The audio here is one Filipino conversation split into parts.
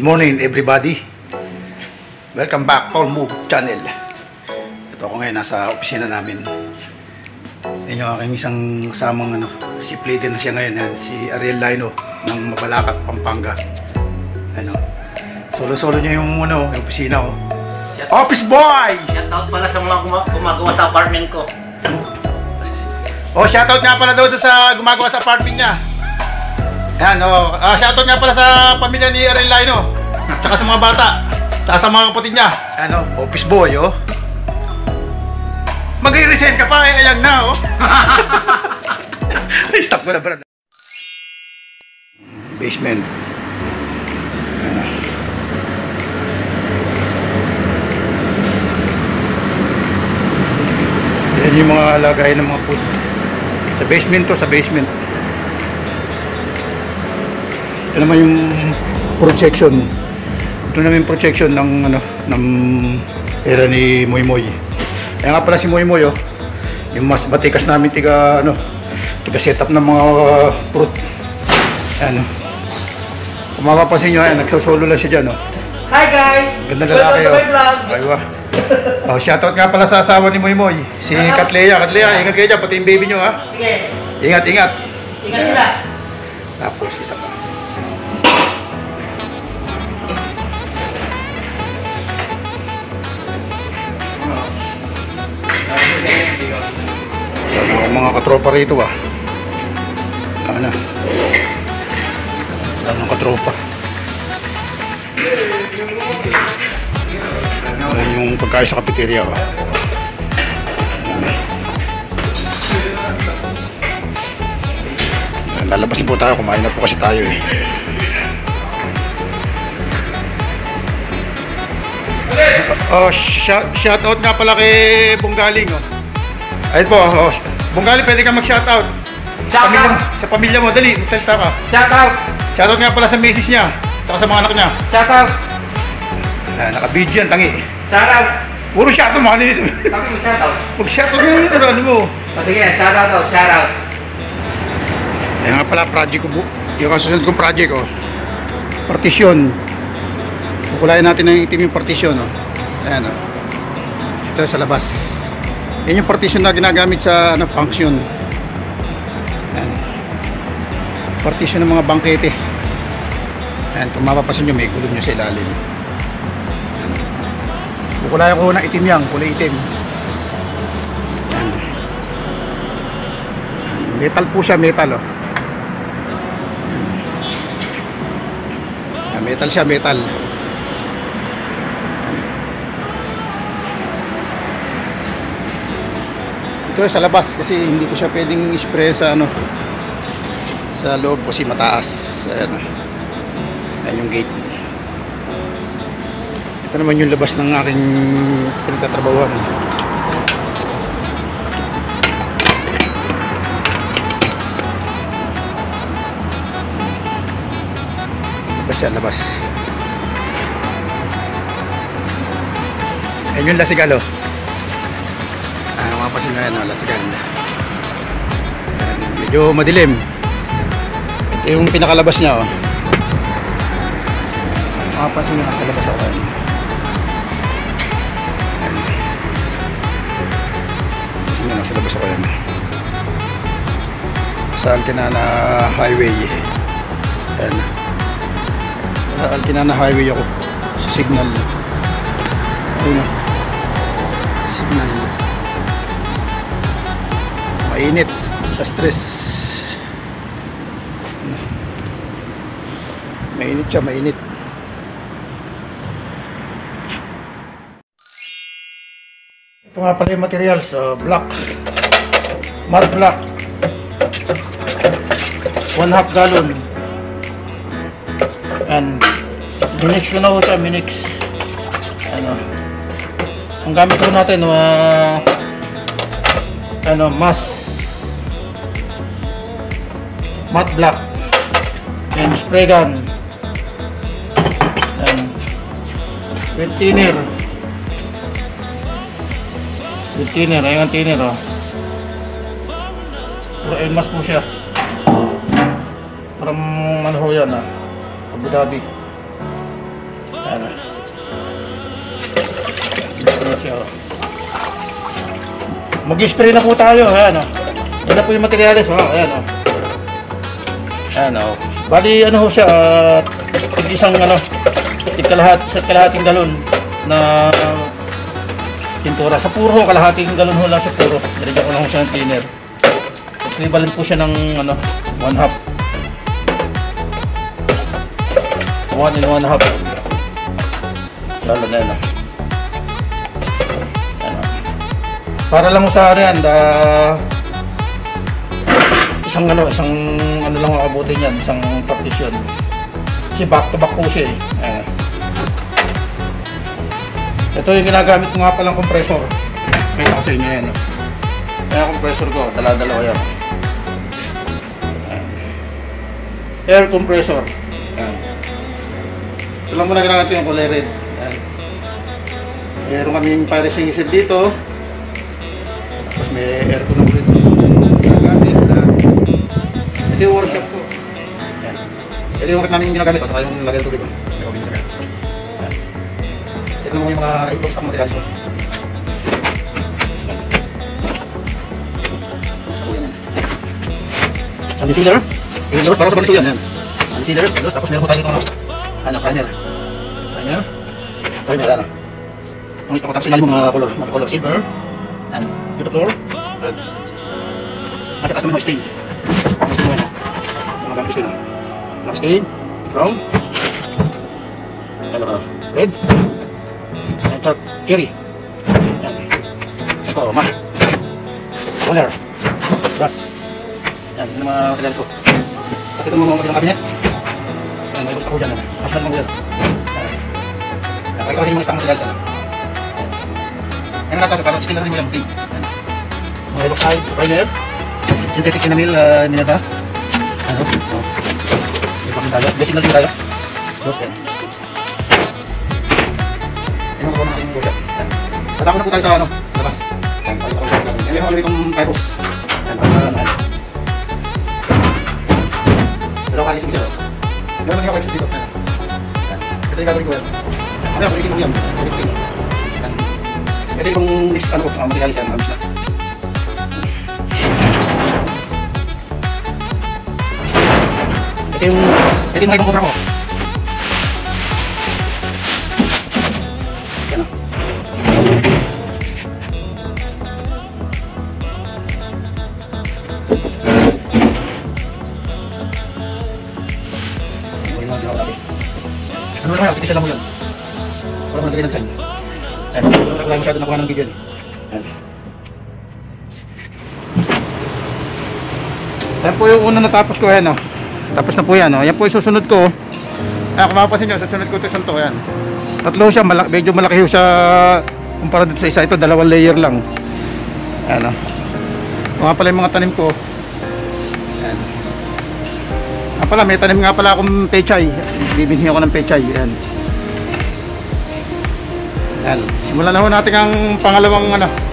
morning everybody. Welcome back to Move Channel. Ito ako ngayon nasa opisina namin. Yan yung aking isang kasamang si din na siya ngayon, si Ariel Lino ng Mabalacat, Pampanga. Solo-solo niya yung yung opisina ko. Office boy! Shoutout pala sa mga gumagawa sa apartment ko. Shoutout nga pala daw sa gumagawa sa apartment niya. Ayan, shoutout nga pala sa pamilya ni Ariel Lino. Tsaka sa mga bata. Tsaka sa mga kapatid niya. Ayan, office boy, Mag-i-resign ka pa, ayan na, Stop ko na, brad. Basement. Ayan. Yan yung mga lagay ng mga food. Sa basement to, sa basement. Ito naman yung projection. Ito naman yung projection ng ng era ni Moy Moy. Kaya nga pala si Moy Moy, yung mas batikas namin tiga setup ng mga fruit. Ayan, kung mapapansin nyo, nagsosolo lang siya dyan, Hi guys! Ganda lalaki, Aywa. Shoutout nga pala sa asawa ni Moy Moy, si Katleya. Katleya, ingat kayo dyan, pati yung baby nyo, Sige. Ingat, ingat. Ingat sila. Tapos, kita pa. Sana mga katropa rito, Wala ng katropa. Ayan yung pagkain sa cafeteria, Lalabas po tayo, kumain na po kasi tayo, Shoutout nga pala kay Bunggaling, Ayun po, Bunggaling, pwede ka mag-shoutout. Sa pamilya mo, dali, magsalita ka. Shoutout nga pala sa misis niya, saka sa mga anak niya. Shoutout. Naka-video yan, tangi. Shoutout. Puro shoutout, mga nilis. Shoutout. Mag-shoutout yun, ano mo. Sige, shoutout. Ayan nga pala, project ko, yung kasusunod kong project, Partition. Kukulayan natin ng itim yung partition, Ayan, Ito sa labas. Yan yung partition na ginagamit sa function. Ayan. Partition ng mga bangkete. Ayan, kung mapapasin nyo, may gulong nyo sa ilalim. Kukulayan ko ng itim yan, kulay itim. Ayan. Metal po siya, metal, Metal siya, metal. Ito sa labas kasi hindi ko siya pwedeng spray sa sa loob kasi mataas. Ayan, ayan yung gate. Ito naman yung labas ng aking pinagtatrabahuan. Labas. Ayan yung lasigal, mapasin na lasigal. Medyo madilim. Ito yung pinakalabas niya, mapasin nyo nasa labas ako. Nasa labas ako yan. Sa Alkinana Highway. Ayan. Sa Alkinana Highway ako sa signal. Ayun, signal. Mainit sa stress. Mainit siya, mainit. Ito nga pala yung materials, block, mud block, 1/2 gallon. And minix ko na ho siya, minix. Ang gamit ko natin matte black and spray gun and wet thinner. Ayan ang thinner, puro enmas po siya. Parang ho yan, Abu Dhabi. Ayan o. Mag-spray na po tayo. Ayan o. Yan na po yung materials. Ayan o. Ayan o. Bali ano ho siya, isang ano, kalahating galon na pintura. Sa puro kalahating galon ho lang siya puro. Nilagyan ko lang ho siya ng thinner. Equivalent po siya ng ano, 1/2. 1 and 1/2. Lalo na yan. Para lang mo sa ano yan, isang ano lang makabuti niyan, isang partition. Kasi back to back po siya eh. Ito yung ginagamit ko nga palang compressor. May ako sa inyo yan. Kaya compressor ko, dala-dalawa yan. Air compressor. Ito lang muna ginagamit yung kulay red. Meron kaming parising isid dito. Tapos may aircon ulit ginagamit na. Ito yung workshop ko. Ito yung namin ginagamit. Ito yung lagay ng tubig. Ito yung mga i-stock materials ko. Concealer. Concealer para sa concealer yan. Concealer. Tapos meron po tayo itong primer. Primer, ano. Ang gusto ko tapos ilalim mga color silver. And beauty floor. At saka sa mga stain. Ang stain mo yan. Mga gamit stain. Black stain. Brown. Red. And dark cherry. So, matte. Color. Brush. Yan, yung mga material ko. At ito mga mga kabinet. Yan, may gusto ko dyan. Asal mo dyan. Pakita ko rin yung mga isang material dyan. Yan natin, parang still na rin mo yung tape. Mga look side, primer. Synthetic enamel nilata. Ano? May pakin tayo. Basic na rin tayo. Close end. Yan ang natin yung bullshot. Tatako na po tayo sa ano, labas. Yan, meron ko rin itong typos. Yan, pero kaya isip siya. Meron lang ako isip dito. Ito yung gagawin ko yan. Kaya palitin mo yan. Ito yung next ano ko, materialis yan. Amis na. Ito yung mga ibang kontra ko. Yan o. Ano naman, pitisya lang mo yun. Para mo nagagay ng sign. Wala masyado nakuha ng video yun. Yan po yung una natapos ko yan. Tapos na po yan. Yan po yung susunod ko. Kung mapapansin nyo, susunod ko ito isang to. Yan. Tatlo siya, medyo malaki siya kumpara dito sa isa. Ito, 2 layer lang. Yan o. Mga pala yung mga tanim ko. Yan. Pala, may tanim nga pala akong pechay. Bibinhi ako ng pechay. Yan. Yan. Simulan na ho natin ang pangalawang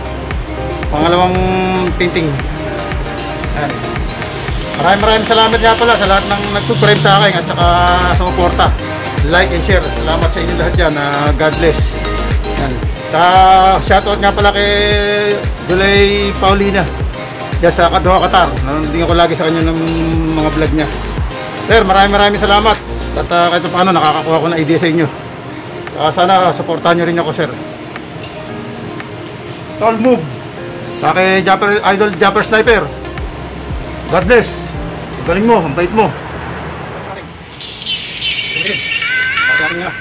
painting. Yan. Maraming salamat nga pala sa lahat ng nag-subscribe sa akin at saka sumuporta. Like and share. Salamat sa inyo lahat dyan. God bless. Yan. Shoutout nga pala kay Julay Paulina. Diyan sa Kadoha, Qatar. Nanding ako lagi sa kanya ng mga vlog niya. Sir, maraming salamat. At kahit paano nakakakuha ko ng idea sa inyo. Sana supportahan nyo rin ako, sir. Tall move. Sa kay Idol Japper Sniper. God bless. Galing mo, ang bait mo. Sige. Masabi nga.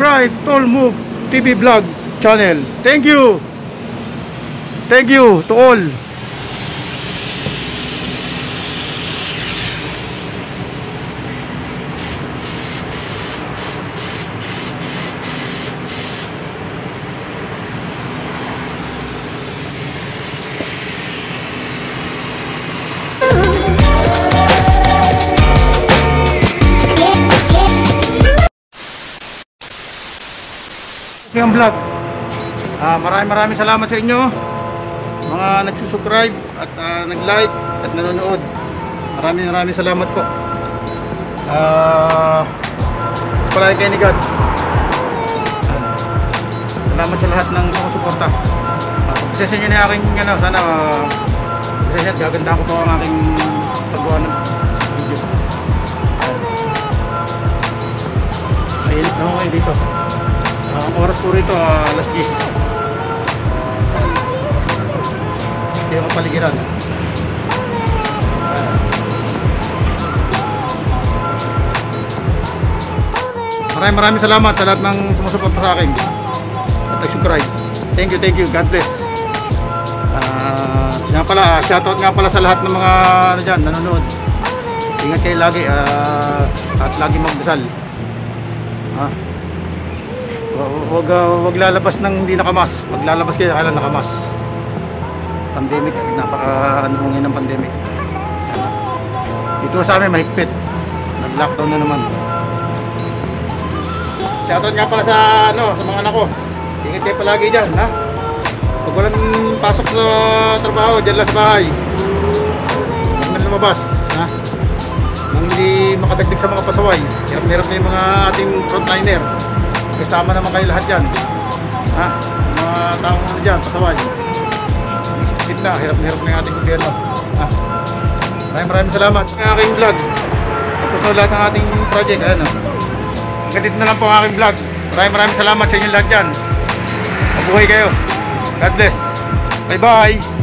subscribe Tol Move TV Vlog channel. Thank you. Thank you to all. Yung vlog. Maraming salamat sa inyo mga nagsusubscribe at nag-like at nanonood. Maraming salamat po. Palagi kayo ni God. Salamat sa lahat ng sumusuporta. Success nyo na aking sana success, gaganda ko po ang aking paggawa ng video. Mainit na ako ngayon dito. Ang oras po rito alas 10. Ito yung kapaligiran. Maraming salamat sa lahat ng sumusuporta sa akin at nag-subscribe. Thank you, God bless. Nga pala, shoutout nga pala sa lahat ng mga dyan, nanonood. Ingat kayo lagi at lagi magdasal. Wag lalabas ng hindi nakamas. Pag lalabas kayo, kailan nakamas. Pandemic, napaka-anuhungin ng pandemic. Dito sa amin mahigpit. Nag-lockdown na naman. Shoutout nga pala sa mga anak ko. Ingat kayo palagi dyan, ha? Pag walang pasok sa trabaho, dyan lang sa bahay. Huwag na lumabas, ha? Nang hindi makadagdag sa mga pasaway. Hirap na yung mga ating frontliner. Kasama naman kayo lahat dyan, ha? Mga taong dyan, pasaway. Isip na, hirap na yung ating gobyerno, ha? Maraming salamat sa aking vlog. Tapos na lahat ng ating project, ano? Hanggang na lang po ang aking vlog. Maraming salamat sa inyo lahat dyan. Mabuhay kayo. God bless. Bye bye.